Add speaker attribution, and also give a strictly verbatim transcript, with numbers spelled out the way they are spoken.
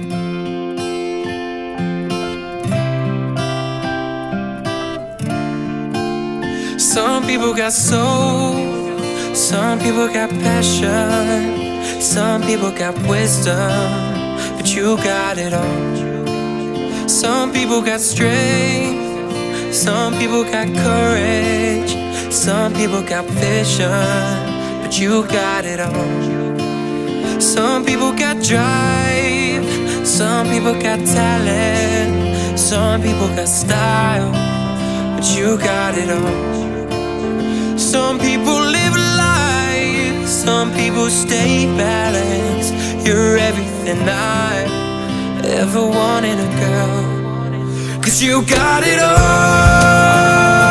Speaker 1: Some people got soul, some people got passion, some people got wisdom, but you got it all. Some people got strength, some people got courage, some people got vision, but you got it all. Some people got drive, some people got talent, some people got style, but you got it all. Some people live life, some people stay balanced. You're everything I ever wanted a girl, 'cause you got it all.